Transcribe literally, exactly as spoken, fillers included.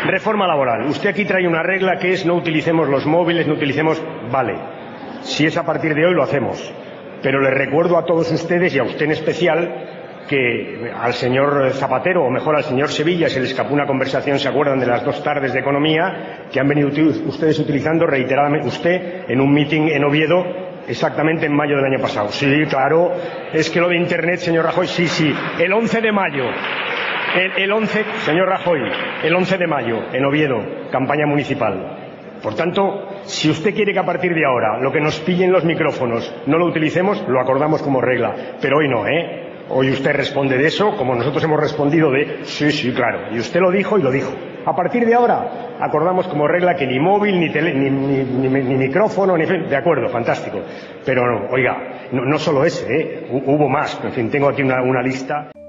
Reforma laboral. Usted aquí trae una regla que es no utilicemos los móviles, no utilicemos... Vale, si es a partir de hoy lo hacemos. Pero les recuerdo a todos ustedes y a usted en especial que al señor Zapatero, o mejor al señor Sevilla, se le escapó una conversación, ¿se acuerdan?, de las dos tardes de economía, que han venido ustedes utilizando reiteradamente, usted en un mitin en Oviedo, exactamente en mayo del año pasado. Sí, claro, es que lo de Internet, señor Rajoy, sí, sí, el once de mayo, el, el once, señor Rajoy, el once de mayo, en Oviedo, campaña municipal. Por tanto, si usted quiere que a partir de ahora lo que nos pillen los micrófonos no lo utilicemos, lo acordamos como regla, pero hoy no, ¿eh? Hoy usted responde de eso, como nosotros hemos respondido de sí, sí, claro. Y usted lo dijo y lo dijo. A partir de ahora, acordamos como regla que ni móvil, ni, tele, ni, ni, ni, ni micrófono, ni... De acuerdo, fantástico. Pero, no, oiga, no, no solo ese, ¿eh? Hubo más. En fin, tengo aquí una, una lista.